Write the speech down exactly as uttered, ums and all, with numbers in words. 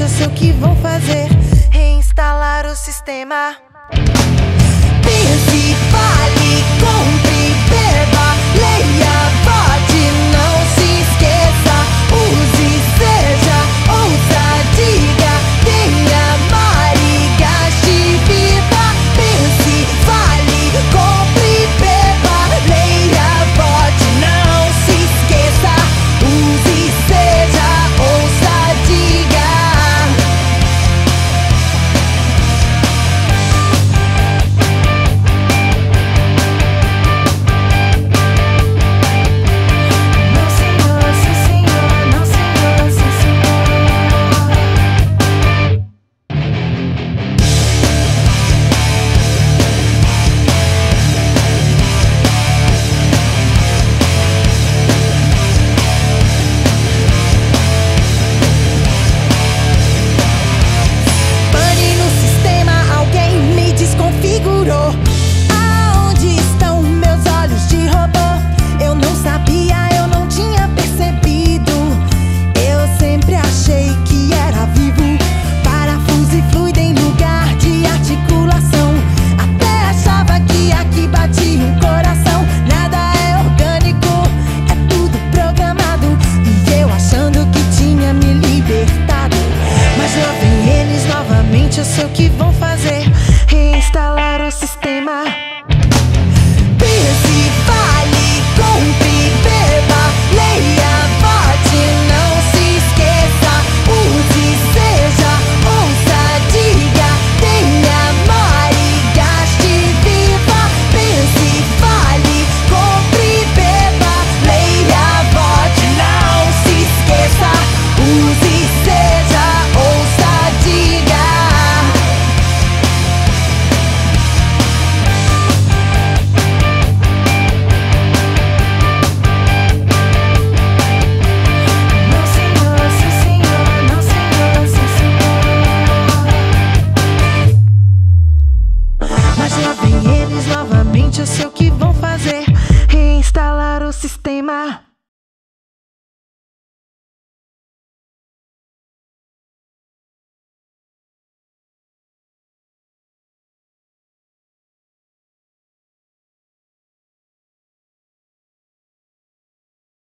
eu sei o que vão fazer: reinstalar o sistema. Pense, fale, compre, beba, leia, vote, não se esqueça. Use, seja, ouça, diga, tenha, mare, gaste, viva. Pense, fale, compre, beba, leia, vote, não se esqueça. Use, seja, ouça, diga. Aonde estão meus olhos de robô? Eu não sabia, eu não tinha percebido. Eu sempre achei que era vivo. Parafuso e fluido em lugar de articulação. Até achava que aqui batia um coração. Nada é orgânico, é tudo programado. E eu achando que tinha me libertado. Mas lá vem eles novamente, eu sei o que vão fazer: reinstalar o sistema. Pense, fale, compre, beba, leia, vote, não se esqueça. Use, seja, ouça, diga, tenha, mare, gaste, viva. Pense, fale, compre, beba, leia, vote, não se esqueça. Use, seja, ouça, diga. Mas lá vem eles novamente, eu sei o que vão fazer: reinstalar o sistema.